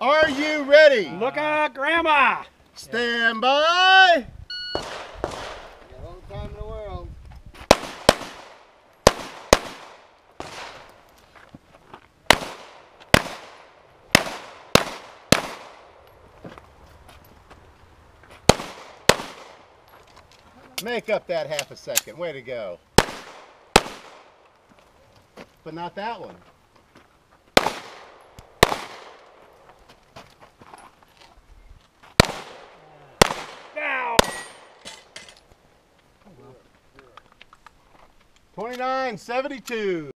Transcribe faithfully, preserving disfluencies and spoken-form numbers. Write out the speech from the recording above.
Are you ready? Look out, Grandma! Stand by. Got all the time in the world. Make up that half a second. Way to go. But not that one. Now! twenty-nine seventy-two.